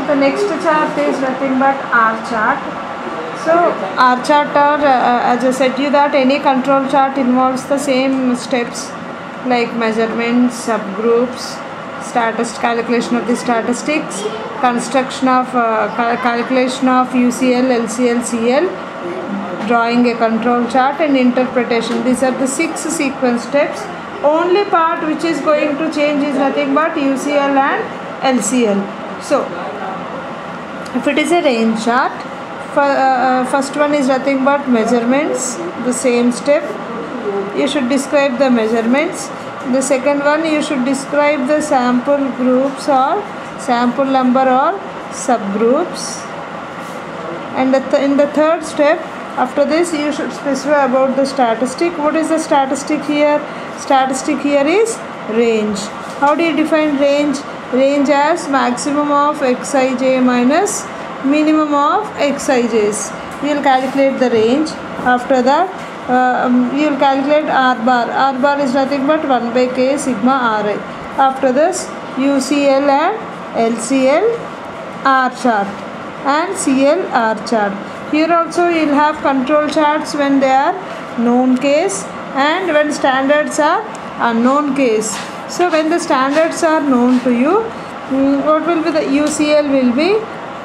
The next chart is nothing but R chart. So R chart are as I said you that any control chart involves the same steps like measurements, subgroups, calculation of the statistics, construction of calculation of UCL, LCL, CL, drawing a control chart, and interpretation. These are the 6 sequence steps. Only part which is going to change is nothing but UCL and LCL. So if it is a range chart, first one is nothing but measurements, the same step. You should describe the measurements. The second one, you should describe the sample groups or sample number or subgroups. And in the third step, after this you should specify about the statistic. What is the statistic here? Statistic here is range. How do you define range? Range as maximum of xij minus minimum of xij's. You will calculate the range. After that you will calculate R bar. R bar is nothing but 1 by k sigma Ri. After this UCL and LCL R chart and CL R chart. Here also you will have control charts when they are known case and when standards are unknown case. So when the standards are known to you, what will be the UCL will be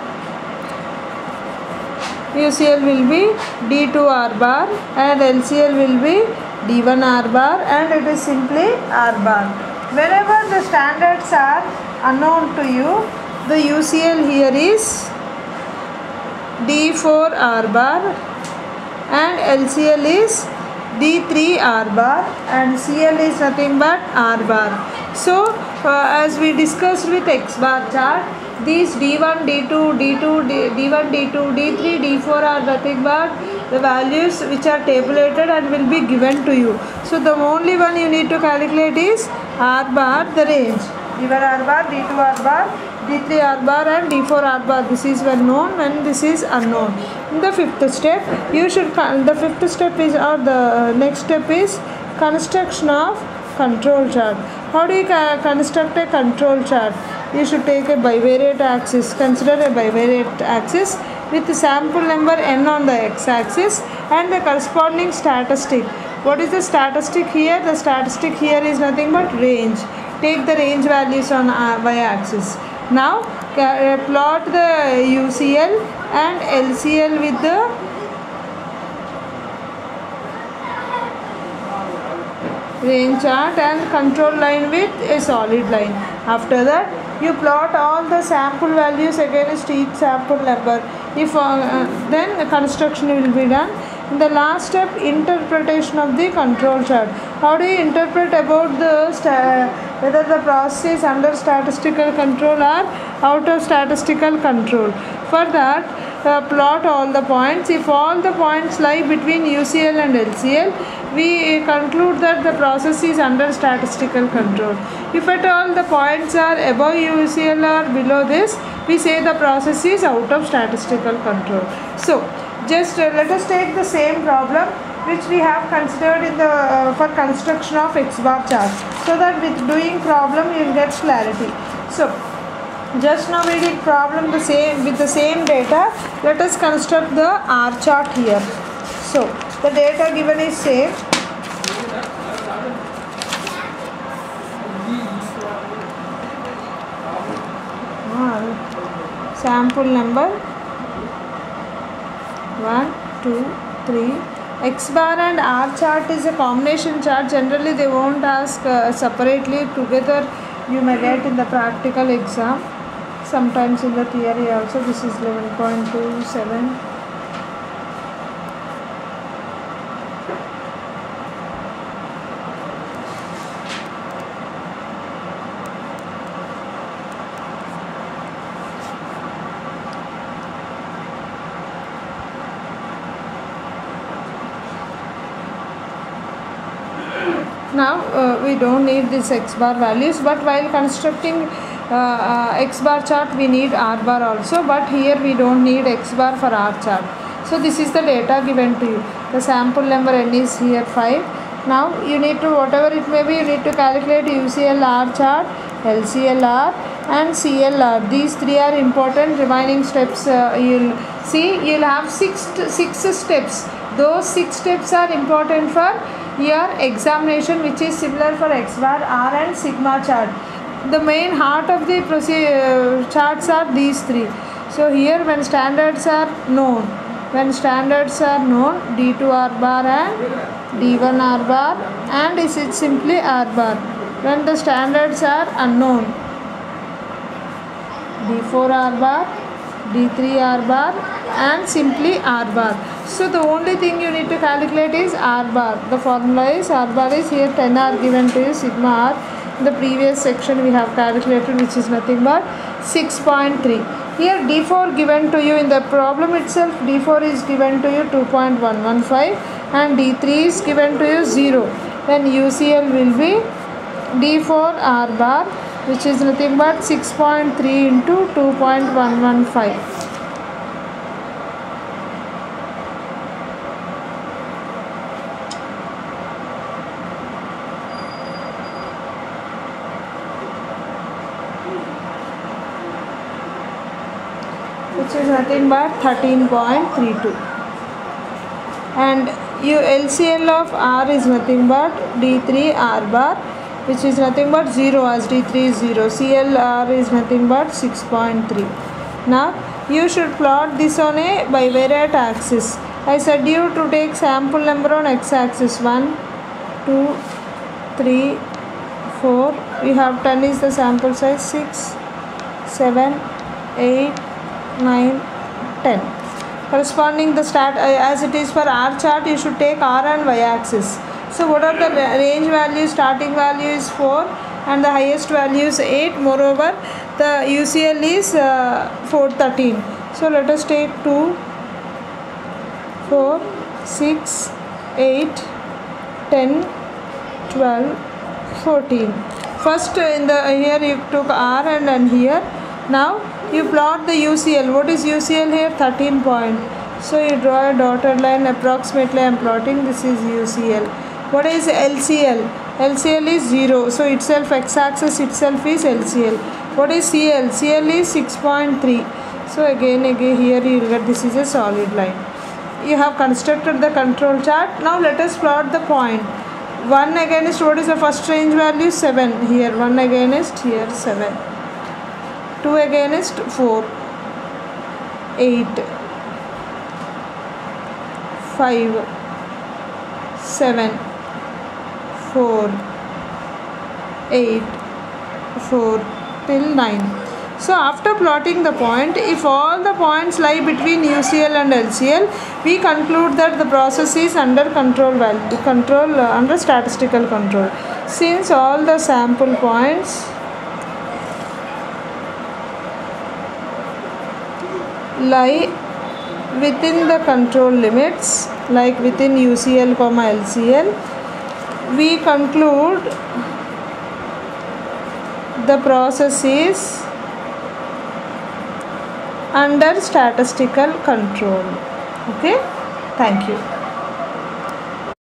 D2 R bar and LCL will be D1 R bar, and it is simply R bar. Whenever the standards are unknown to you, the UCL here is D4 R bar and LCL is D3 R bar and CL is nothing but R bar. So as we discussed with X bar chart, these D1, D2, D1, D2, D3, D4 are nothing but the values which are tabulated and will be given to you. So the only one you need to calculate is R bar, the range. D1 R bar, D2 R bar, D3 R bar and D4 R bar. This is when known, when this is unknown. In the fifth step, you should, the fifth step is, or the next step is construction of control chart. How do you construct a control chart? You should take a bivariate axis. Consider a bivariate axis with sample number n on the x-axis and the corresponding statistic. What is the statistic here? The statistic here is nothing but range. Take the range values on y-axis. Now plot the UCL and LCL with the range chart and control line with a solid line. After that you plot all the sample values against each sample number. If then the construction will be done. In the last step, interpretation of the control chart. How do you interpret about the whether the process is under statistical control or out of statistical control? For that, plot all the points. If all the points lie between UCL and LCL, we conclude that the process is under statistical control. If at all the points are above UCL or below this, we say the process is out of statistical control. So just let us take the same problem which we have considered in the for construction of X bar chart, so that with doing problem you will get clarity. So just now we did problem the same with the same data. Let us construct the R chart here. So the data given is same. Sample number 1, 2, 3. X bar and R chart is a combination chart. Generally they won't ask separately. Together you may get in the practical exam. Sometimes in the theory also. This is 11.27. Now we don't need this X bar values, but while constructing X bar chart we need R bar also, but here we don't need X bar for R chart. So this is the data given to you. The sample number n is here 5. Now you need to, whatever it may be, you need to calculate UCL R chart LCLR and CLR. These three are important remaining steps. You'll see you'll have six steps. Those 6 steps are important for your examination, which is similar for X bar, R and sigma chart. The main heart of the charts are these 3. So here when standards are known, D2 R bar and D1 R bar, and is it simply R bar. When the standards are unknown, D4 R bar, D3 R bar and simply R bar. So the only thing you need to calculate is R bar. The formula is R bar is here 10 R given to you, sigma R. In the previous section we have calculated, which is nothing but 6.3. Here D4 given to you in the problem itself. D4 is given to you 2.115 and D3 is given to you 0. Then UCL will be D4 R bar, which is nothing but 6.3 into 2.115. which is nothing but 13.32, and LCL of R is nothing but D3 R bar, which is nothing but 0 as D3 is 0. CLR is nothing but 6.3. Now you should plot this on a bivariate axis. I said you to take sample number on x-axis 1, 2, 3, 4. We have 10 is the sample size, 6, 7, 8, 9, 10. Corresponding the as it is for R chart, you should take R and Y axis. So what are the range values? Starting value is 4 and the highest value is 8. Moreover, the UCL is 413. So let us take 2, 4, 6, 8, 10, 12, 14. First in the here you took R and here. Now you plot the UCL. What is UCL here? 13 point. So you draw a dotted line approximately. I am plotting. This is UCL. What is LCL? LCL is 0. So itself x-axis itself is LCL. What is CL? CL is 6.3. So again here you will get this is a solid line. You have constructed the control chart. Now let us plot the point. 1 against what is the first range value? 7. Here 1 against here 7. 2 against 4. 8. 5. 7. 4, 8, 4 till 9. So after plotting the point, if all the points lie between UCL and LCL, we conclude that the process is under under statistical control. Since all the sample points lie within the control limits, like within UCL, LCL, we conclude the process is under statistical control. Okay, thank you.